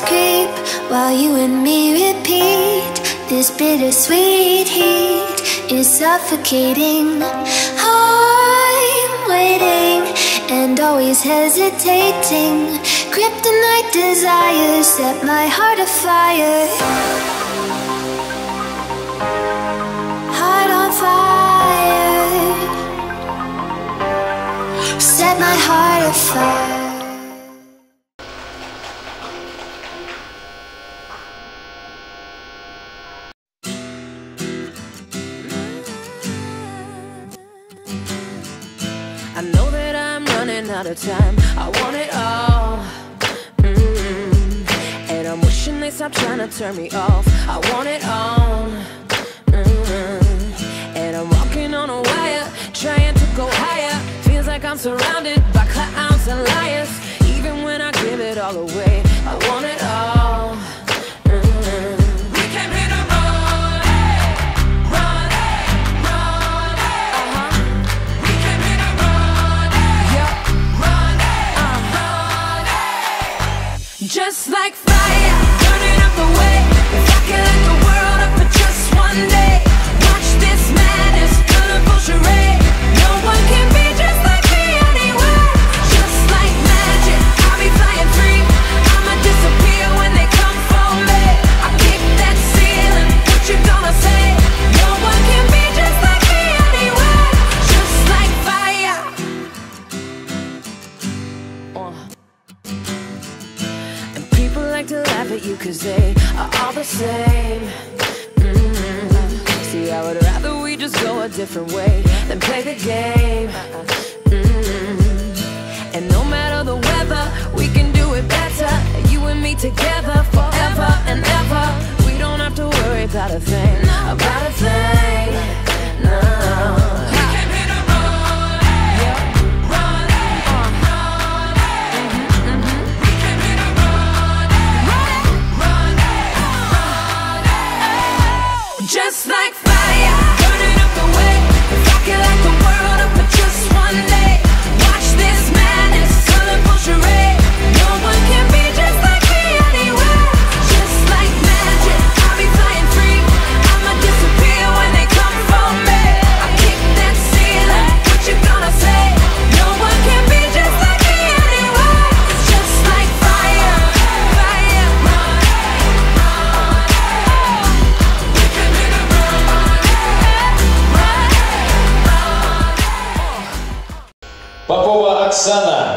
creep while you and me repeat. This bittersweet heat is suffocating. I'm waiting and always hesitating. Kryptonite desires set my heart afire. Heart on fire. Set my heart afire. I know that I'm running out of time. I want it all. And I'm wishing they stop trying to turn me off. I want it all. And I'm walking on a wire, trying to go higher. Feels like I'm surrounded by clowns and liars. Even when I give it all away, I want it all. Just like fire, burning up the way. If I could light the world up for just one day, watch this madness, colorful charade. No one can be just like me anywhere. Just like magic, I'll be flying free. I'ma disappear when they come for me. I kick that ceiling, what you gonna say? No one can be just like me anywhere. Just like fire. Like to laugh at you cause they are all the same. See, I would rather we just go a different way than play the game. And no matter the weather, we can do it better. You and me together forever and ever. We don't have to worry about a thing, about a thing, no. Just like fire, burning up the way. If I could light the world up for just one day, watch this madness, colorful charade. No one can be just like me anywhere. Just like magic, I'll be flying free. I'ma disappear when they come for me. I kick that ceiling, what you gonna say? No one can be just like me anywhere. Just like fire, fire, Попова Оксана.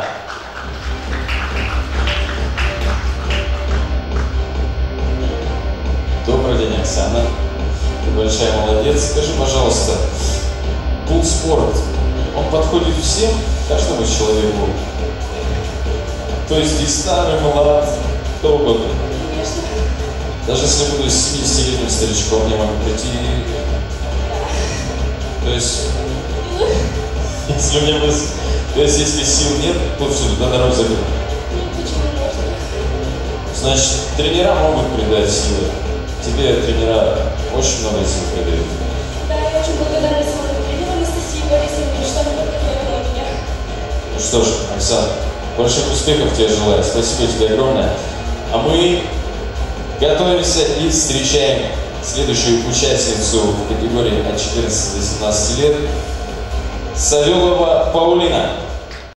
Добрый день, Оксана. Ты большая молодец. Скажи, пожалуйста, пул-спорт, он подходит всем, каждому человеку? То есть и старый, и молод, кто угодно? Конечно. Даже если буду 70-летним старичком, я могу прийти. То есть, если у меня будет... То есть, если сил нет, то все, до дорог заберу. Значит, тренера могут придать силы. Тебе тренера очень много сил придают. Да, я очень благодарна своему тренеру Анастасии Борисовне, что она подготовила меня. Ну что ж, Оксана, больших успехов тебе желаю. Спасибо тебе огромное. А мы готовимся и встречаем следующую участницу в категории от 14 до 17 лет. Савелова Паулина.